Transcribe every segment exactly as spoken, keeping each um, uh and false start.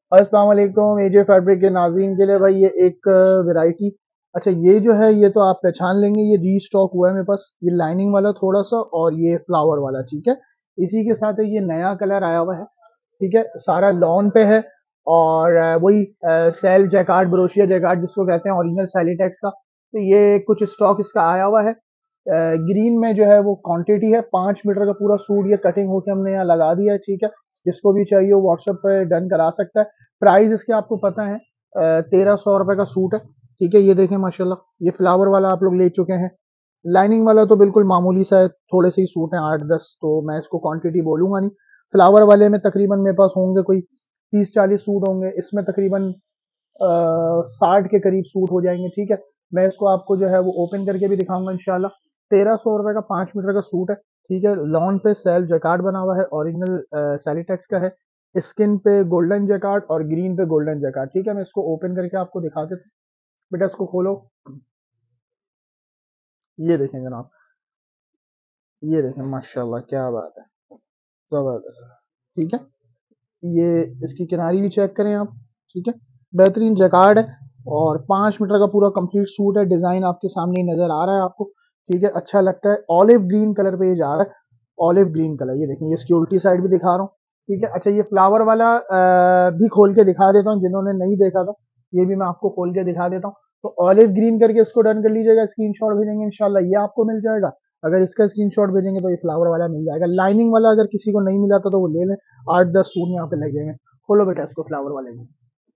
अस्सलाम वालेकुम। एजे फैब्रिक के नाज़रीन के लिए भाई ये एक वैरायटी, अच्छा ये जो है ये तो आप पहचान लेंगे, ये री स्टॉक हुआ है मेरे पास, ये लाइनिंग वाला थोड़ा सा और ये फ्लावर वाला, ठीक है। इसी के साथ ये नया कलर आया हुआ है, ठीक है, सारा लॉन पे है। और अ, वही सेल जैकार्ड, ब्रोशिया जैकार्ड जिसको कहते हैं, ओरिजिनल सैलिटेक्स का। तो ये कुछ स्टॉक इसका आया हुआ है। ग्रीन में जो है वो क्वांटिटी है पांच मीटर का पूरा सूट, ये कटिंग होके हमने यहाँ लगा दिया है, ठीक है। जिसको भी चाहिए वो व्हाट्सएप पे डन करा सकता है। प्राइस इसके आपको पता है, तेरह सौ रुपए का सूट है, ठीक है। ये देखें माशाल्लाह, ये फ्लावर वाला आप लोग ले चुके हैं। लाइनिंग वाला तो बिल्कुल मामूली सा है, थोड़े से ही सूट हैं, आठ दस, तो मैं इसको क्वांटिटी बोलूंगा नहीं। फ्लावर वाले में तकरीबन मेरे पास होंगे कोई तीस चालीस सूट होंगे, इसमें तकरीबन साठ के करीब सूट हो जाएंगे, ठीक है। मैं इसको आपको जो है वो ओपन करके भी दिखाऊंगा इंशाल्लाह। तेरह सौ रुपए का पांच मीटर का सूट है, ठीक है। लॉन पे सेल जैकार्ड बना हुआ है, ओरिजिनल सैलिटेक्स का है। स्किन पे गोल्डन जैकार्ड और ग्रीन पे गोल्डन जैकार्ड, ठीक है। मैं इसको ओपन करके आपको दिखा देता हूँ। बेटा इसको खोलो, ये देखें जनाब, ये देखें माशाल्लाह, क्या बात है, जबरदस्त, ठीक है। ये इसकी किनारी भी चेक करें आप, ठीक है, बेहतरीन जैकार्ड है। और पांच मीटर का पूरा कंप्लीट सूट है, डिजाइन आपके सामने ही नजर आ रहा है आपको, ठीक है। अच्छा लगता है, ऑलिव ग्रीन कलर पे ये जा रहा है, ऑलिव ग्रीन कलर। ये देखिए, इसकी उल्टी साइड भी दिखा रहा हूँ, ठीक है। अच्छा, ये फ्लावर वाला अ, भी खोल के दिखा देता हूँ, जिन्होंने नहीं देखा था ये भी मैं आपको खोल के दिखा देता हूँ। तो ऑलिव ग्रीन करके इसको डन कर लीजिएगा, स्क्रीनशॉट भेजेंगे इंशाल्लाह ये आपको मिल जाएगा। अगर इसका स्क्रीनशॉट भेजेंगे तो ये फ्लावर वाला मिल जाएगा। लाइनिंग वाला अगर किसी को नहीं मिला था तो वो ले लें, आठ दस सूट यहाँ पे लगे हैं। खोलो बेटा इसको, फ्लावर वाले में,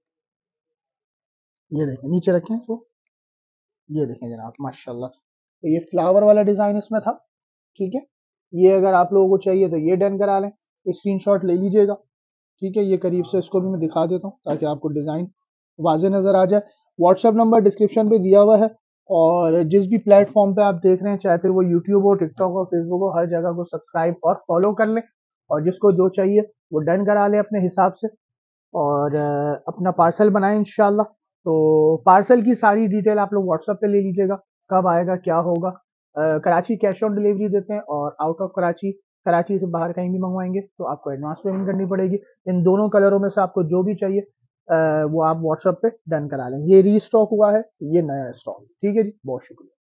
ये देखें, नीचे रखें इसको, ये देखें जनाब माशाल्लाह। तो ये फ्लावर वाला डिजाइन इसमें था, ठीक है। ये अगर आप लोगों को चाहिए तो ये डन करा लें, स्क्रीनशॉट ले लीजिएगा, ठीक है। ये करीब से इसको भी मैं दिखा देता हूँ ताकि आपको डिजाइन वाजे नजर आ जाए। व्हाट्सएप नंबर डिस्क्रिप्शन पे दिया हुआ है। और जिस भी प्लेटफॉर्म पे आप देख रहे हैं, चाहे फिर वो यूट्यूब हो, टिकटॉक हो, फेसबुक हो, हर जगह को सब्सक्राइब और फॉलो कर लें। और जिसको जो चाहिए वो डन करा ले अपने हिसाब से। और अ, अपना पार्सल बनाएं इंशाल्लाह। तो पार्सल की सारी डिटेल आप लोग व्हाट्सएप पे ले लीजिएगा, कब आएगा क्या होगा। Uh, Karachi cash on delivery देते हैं, और आउट ऑफ कराची, कराची से बाहर कहीं भी मंगवाएंगे तो आपको एडवांस पेमेंट करनी पड़ेगी। इन दोनों कलरों में से आपको जो भी चाहिए अ, वो आप व्हाट्सएप पे डन करा लें। ये री स्टॉक हुआ है, ये नया स्टॉक, ठीक है जी, बहुत शुक्रिया।